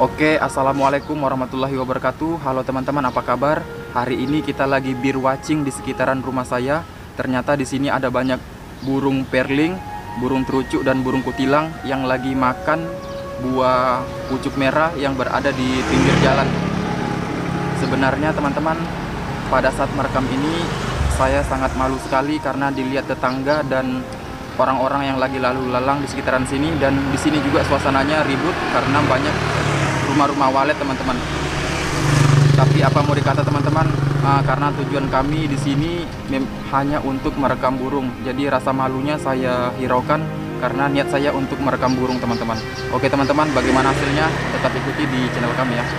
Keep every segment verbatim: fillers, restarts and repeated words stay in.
Oke, assalamualaikum warahmatullahi wabarakatuh. Halo teman-teman, apa kabar? Hari ini kita lagi bird watching di sekitaran rumah saya. Ternyata di sini ada banyak burung perling, burung terucuk dan burung kutilang yang lagi makan buah pucuk merah yang berada di pinggir jalan. Sebenarnya teman-teman, pada saat merekam ini saya sangat malu sekali karena dilihat tetangga dan orang-orang yang lagi lalu lalang di sekitaran sini, dan di sini juga suasananya ribut karena banyak rumah-rumah walet teman-teman. Tapi apa mau dikata teman-teman, uh, karena tujuan kami di sini hanya untuk merekam burung, jadi rasa malunya saya hiraukan karena niat saya untuk merekam burung teman-teman. Oke teman-teman, bagaimana hasilnya? Tetap ikuti di channel kami ya.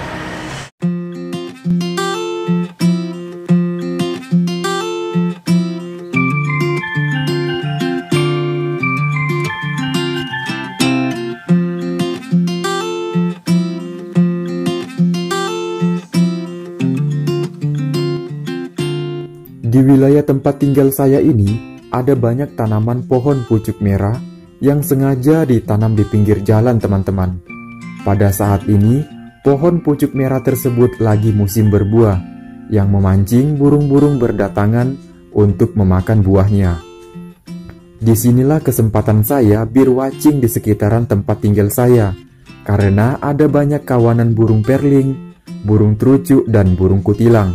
Di wilayah tempat tinggal saya ini, ada banyak tanaman pohon pucuk merah yang sengaja ditanam di pinggir jalan teman-teman. Pada saat ini, pohon pucuk merah tersebut lagi musim berbuah, yang memancing burung-burung berdatangan untuk memakan buahnya. Disinilah kesempatan saya bird watching di sekitaran tempat tinggal saya, karena ada banyak kawanan burung perling, burung terucuk, dan burung kutilang.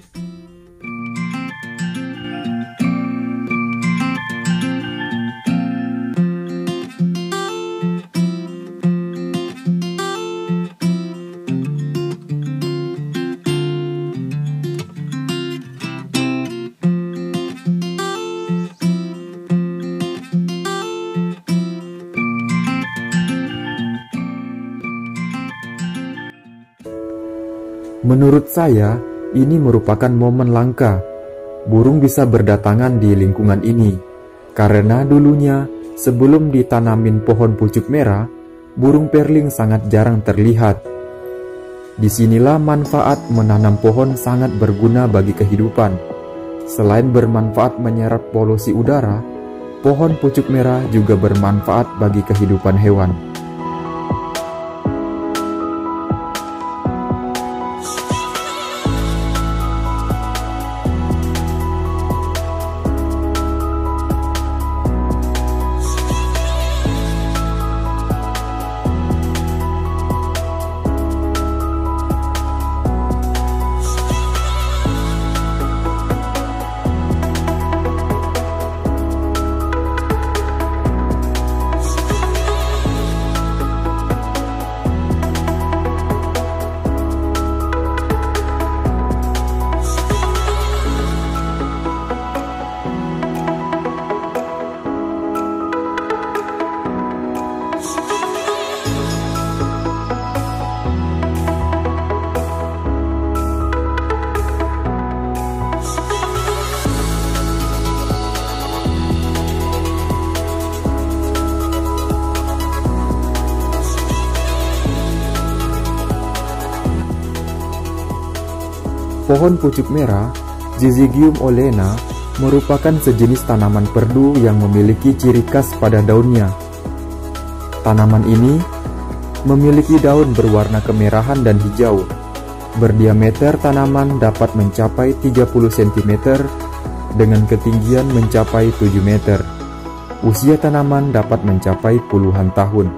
Menurut saya, ini merupakan momen langka. Burung bisa berdatangan di lingkungan ini, karena dulunya sebelum ditanamin pohon pucuk merah, burung perling sangat jarang terlihat. Disinilah manfaat menanam pohon sangat berguna bagi kehidupan. Selain bermanfaat menyerap polusi udara, pohon pucuk merah juga bermanfaat bagi kehidupan hewan. Pohon pucuk merah, Syzygium olena, merupakan sejenis tanaman perdu yang memiliki ciri khas pada daunnya. Tanaman ini memiliki daun berwarna kemerahan dan hijau. Berdiameter tanaman dapat mencapai tiga puluh sentimeter dengan ketinggian mencapai tujuh meter. Usia tanaman dapat mencapai puluhan tahun.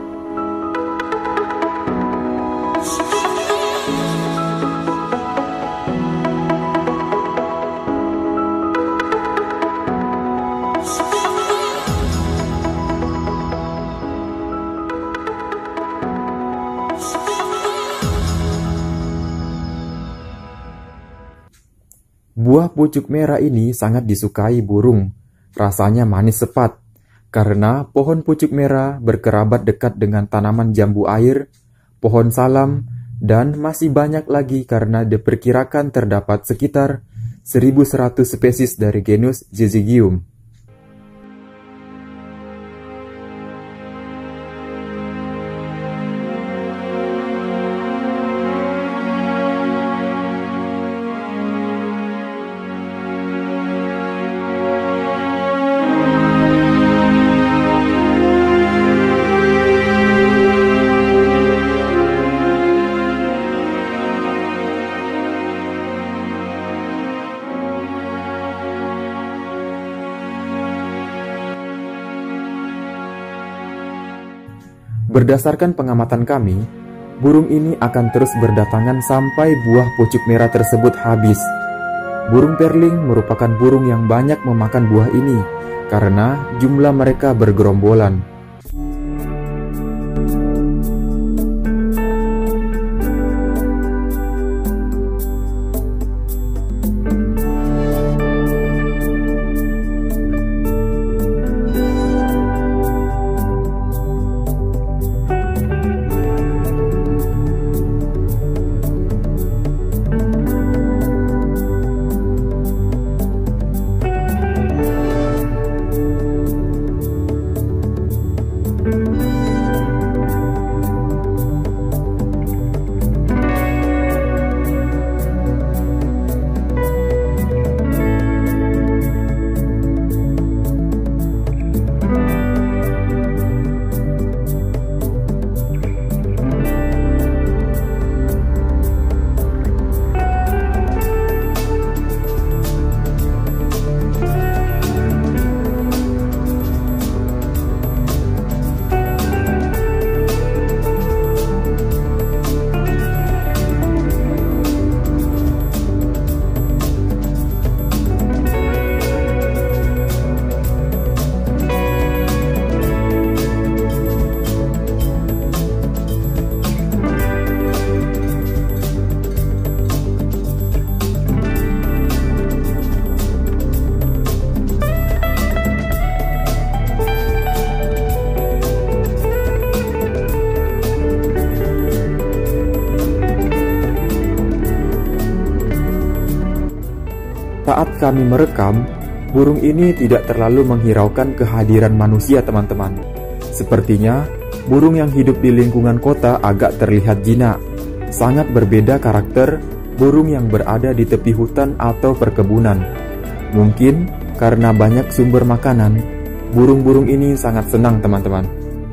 Buah pucuk merah ini sangat disukai burung. Rasanya manis sepat, karena pohon pucuk merah berkerabat dekat dengan tanaman jambu air, pohon salam, dan masih banyak lagi karena diperkirakan terdapat sekitar seribu seratus spesies dari genus Syzygium. Berdasarkan pengamatan kami, burung ini akan terus berdatangan sampai buah pucuk merah tersebut habis. Burung perling merupakan burung yang banyak memakan buah ini karena jumlah mereka bergerombolan. Saat kami merekam, burung ini tidak terlalu menghiraukan kehadiran manusia, teman-teman. Sepertinya, burung yang hidup di lingkungan kota agak terlihat jinak. Sangat berbeda karakter burung yang berada di tepi hutan atau perkebunan. Mungkin karena banyak sumber makanan, burung-burung ini sangat senang, teman-teman.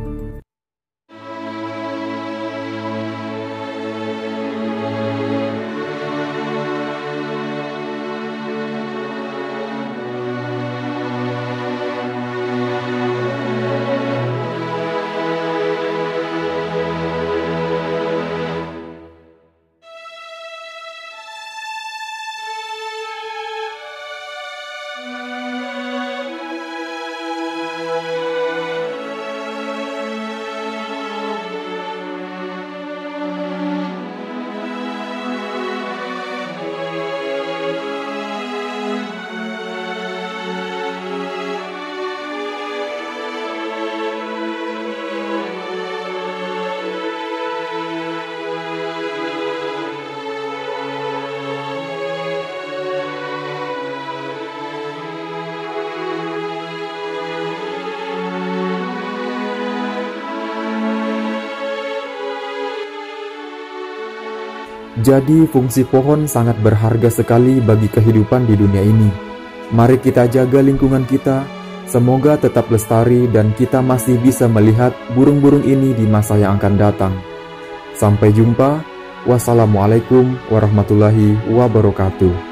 Jadi fungsi pohon sangat berharga sekali bagi kehidupan di dunia ini. Mari kita jaga lingkungan kita, semoga tetap lestari dan kita masih bisa melihat burung-burung ini di masa yang akan datang. Sampai jumpa, wassalamualaikum warahmatullahi wabarakatuh.